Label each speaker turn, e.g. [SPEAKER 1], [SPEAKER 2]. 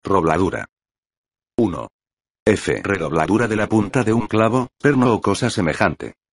[SPEAKER 1] Robladura. 1. F. Redobladura de la punta de un clavo, perno o cosa semejante.